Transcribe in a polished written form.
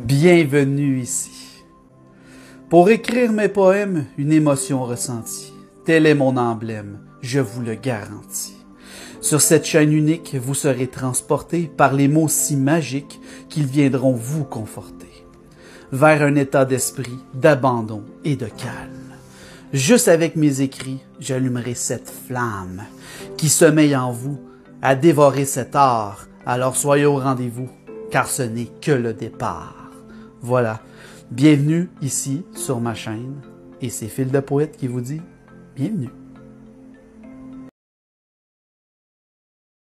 Bienvenue ici. Pour écrire mes poèmes, une émotion ressentie. Tel est mon emblème, je vous le garantis. Sur cette chaîne unique, vous serez transporté par les mots si magiques qu'ils viendront vous conforter. Vers un état d'esprit, d'abandon et de calme. Juste avec mes écrits, j'allumerai cette flamme qui sommeille en vous à dévorer cet art. Alors soyez au rendez-vous, car ce n'est que le départ. Voilà, bienvenue ici sur ma chaîne et c'est Phil de Poète qui vous dit bienvenue.